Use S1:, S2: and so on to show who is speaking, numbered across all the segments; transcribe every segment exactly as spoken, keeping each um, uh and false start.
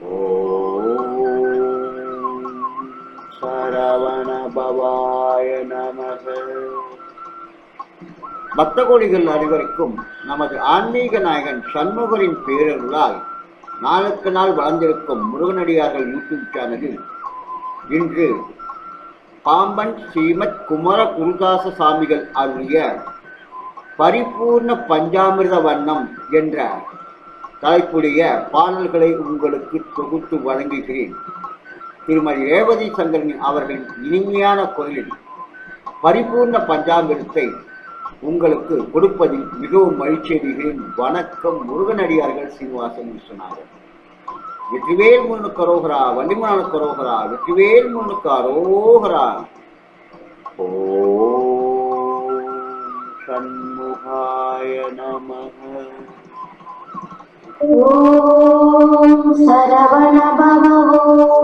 S1: சரவண பவாய நமக. பக்த கோடிகள் அனைவருக்கும் நமது ஆன்மீக நாயகன் சண்முகரின் பேரருளால் நாளுக்கு நாள் வளர்ந்திருக்கும் முருகனடியார்கள் யூடியூப் சேனலில் இன்று பாம்பன் ஸ்ரீமத் குமர குருதாச சாமிகள் அருளிய பரிபூர்ண பஞ்சாமிர்த வண்ணம் என்ற தலைப்புடைய பாடல்களை உங்களுக்கு தொகுத்து வழங்குகிறேன். திருமதி ரேவதி சங்கரன் அவர்களின் இனிமையான குரலில் பரிபூர்ண பஞ்சாமிர்தத்தை உங்களுக்கு கொடுப்பதில் மிகவும் மகிழ்ச்சி அடைகிறேன். வணக்கம். முருகனடியார்கள் சீனிவாசன் விஸ்வநாதன். வெற்றிவேல் முருகனுக்கு அரோகரா, வள்ளிமலானுக்கு அரோகரா, வெற்றிவேல் முருகனுக்கு அரோகரா. ஓம் சண்முகாய நமக.
S2: ஓம் சரவண பவோ,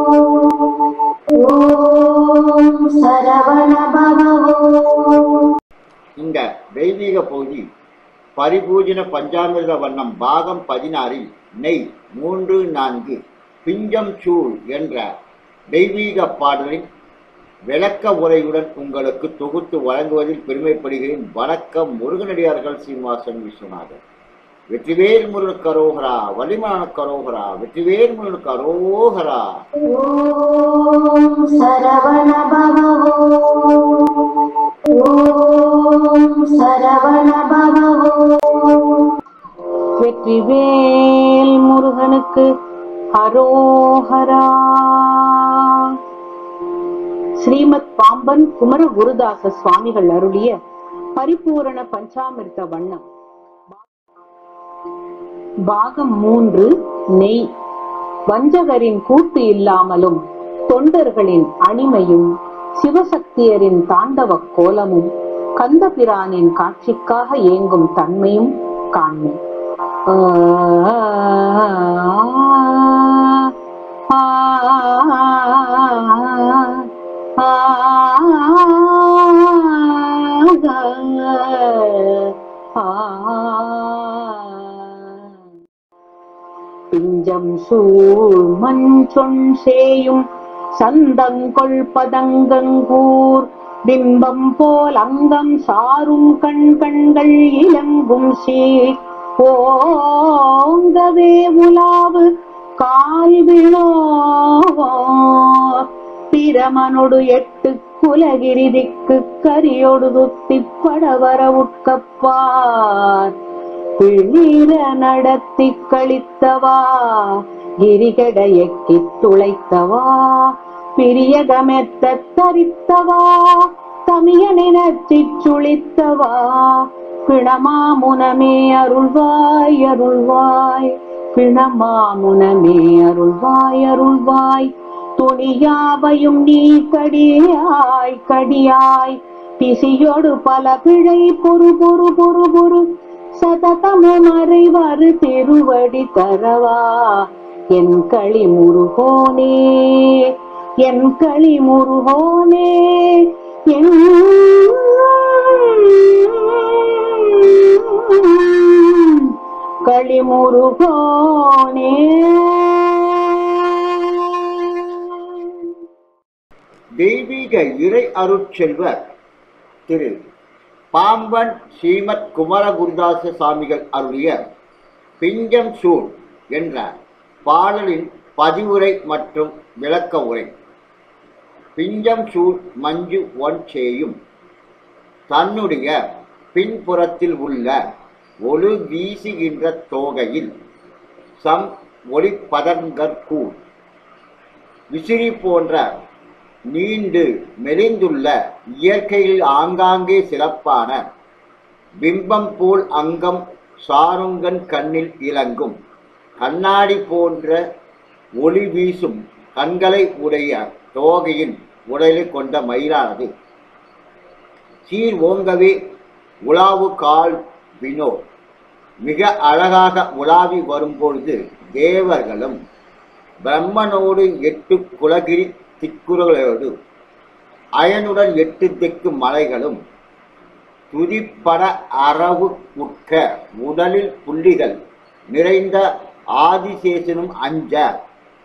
S2: ஓம் சரவண பவோ.
S1: இந்த தெய்வீக பகுதி பரிபூஜன பஞ்சாமிர்த வண்ணம் பாகம் பதினாறில் நெய் மூன்று நான்கு பிஞ்சம் சூழ் என்ற தெய்வீக பாடலின் விளக்க உரையுடன் உங்களுக்கு தொகுத்து வழங்குவதில் பெருமைப்படுகிறேன். வணக்கம். முருகனடியார்கள் சீனிவாசன் விஸ்வநாதன். வெற்றிவேல் முருகனுக்கு அரோகரா, வள்ளிமலானுக்கு அரோகரா, வெற்றிவேல் முருகனுக்கு அரோகரா.
S2: ஓம் சரவண பவோ, ஓம் சரவண பவோ. வெற்றிவேல் முருகனுக்கு அரோகரா. ஸ்ரீமத் பாம்பன் குமர குருதாச சுவாமிகள் அருளிய பரிபூரண பஞ்சாமிர்த வண்ணம் பாகம் மூன்று. நெய். வஞ்சகரின் கூட்டு இல்லாமலும் தொண்டர்களின் அணிமையும் சிவசக்தியரின் தாண்டவ கோலமும் கந்தபிரானின் காட்சிக்காக ஏங்கும் தன்மையும் காண்மை. பிஞ்சம் சூழ் மஞ்சொன் சேயும் சந்தங்கொள் பதங்கங்கூர் பிம்பம் போல் அங்கம் சாரும் கண் கண்கள் இலங்கும் சீர் ஓங்கவே உலாவு கால்விழோவோ பிரமனொடு எட்டு குலகிரிதிக்கு கரியோடு துத்திப் படவர உட்கப்பார் பிளிர நடத்தி கழித்தவா கிரிகடையக்கி துளைத்தவா பிரியகமெத்த தரித்தவா தமியனினச்சி சுழித்தவா பிணமாமுனமே அருள்வாய் அருள்வாய் பிணமாமுனமே அருள்வாய் அருள்வாய் துணியாவையும் நீ கடியாய் கடியாய் பிசியோடு பல பிழை பொறு பொறு பொறு பொறு சததமும் அறிவாறு திருவடி தரவா என் களி முருகோனே என் களி முருகோனே என் களி முருகோனே.
S1: தெய்வீக இறை அருட்செல்வர் திரு பாம்பன் ஸ்ரீமத் குமர குருதாச சாமிகள் அருளிய பிஞ்சம் சூழ் என்ற பாடலின் பதிவுரை மற்றும் விளக்க உரை. பிஞ்சம் சூழ் மஞ்சு ஒன் சேயும் தன்னுடைய பின்புறத்தில் உள்ள ஒளி வீசுகின்ற தோகையில் சம் ஒளிப்பதங்கற்கூர் விசிறி போன்ற நீண்டு மெலிந்துள்ள இயற்கையில் ஆங்காங்கே சிறப்பான பிம்பம் போல் அங்கம் சாருங்கன் கண்ணில் இலங்கும் கண்ணாடி போன்ற ஒளி வீசும் கண்களை உடைய தோகையின் உடலை கொண்ட மயிலானது சீர் ஓங்கவே உலாவு கால் வினோ மிக அழகாக உலாவி வரும்பொழுது தேவர்களும் பிரம்மனோடு எட்டு குலகிரி திக்குறகளோடு அயனுடன் எட்டு தெற்கு மலைகளும் துதிப்பட அரவு உட்க உடலில் புள்ளிகள் நிறைந்த ஆதிசேஷனும் அஞ்ச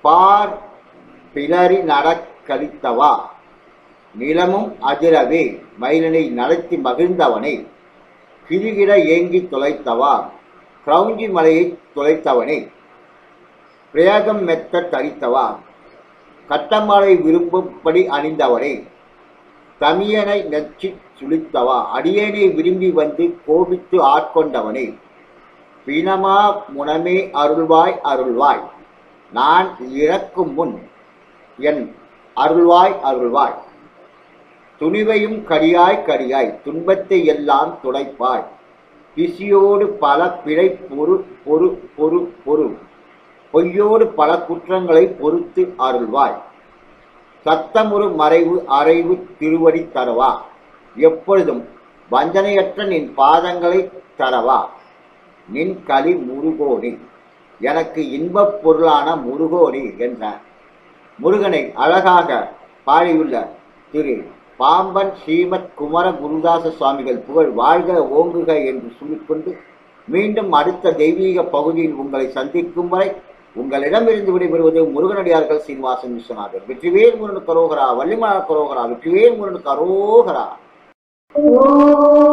S1: பார் பிளறி நடக்கழித்தவா, நிலமும் அதிரவே மயிலனை நடத்தி மகிழ்ந்தவனே, கிரிகிட ஏங்கி தொலைத்தவா, கிரௌஞ்சி மலையை தொலைத்தவனே, பிரேகம் மெத்த தரித்தவா, கட்டமாலை விரும்பும்படி அணிந்தவனே, தமியனை நெச்சி சுழித்தவா, அடியேனை விரும்பி வந்து கோபித்து ஆட்கொண்டவனே, பிணமா முனமே அருள்வாய் அருள்வாய், நான் இறக்கும் முன் என் அருள்வாய் அருள்வாய், துணிவையும் கடியாய் கடியாய் துன்பத்தை எல்லாம் துடைப்பாய், பிசியோடு பல பிழை பொறு பொறு பொறு பொறு பொய்யோடு பல குற்றங்களை பொறுத்து அருள்வாய், சத்தமுறு மறைவு அறைவு திருவடி தரவா, எப்பொழுதும் வஞ்சனையற்ற நின் பாதங்களை தரவா, நின் களி முருகோனி, எனக்கு இன்பப் பொருளான முருகோனி என்றார். முருகனை அழகாக பாடியுள்ள திரு பாம்பன் ஸ்ரீமத் குமர குருதாச சுவாமிகள் புகழ் வாழ்க ஓங்குக என்று சொல்லிக்கொண்டு மீண்டும் அடுத்த தெய்வீக பகுதியில் உங்களை சந்திக்கும் வரை உங்களிடமிருந்து விடைபெறுவது முருகனடியார்கள் சீனிவாசன் விஸ்வநாதர். வெற்றிவேல் முருகனுக்கு அரோகரா, வள்ளிமலர் அரோகரா, வெற்றிவேல் முருகனுக்கு அரோகரா.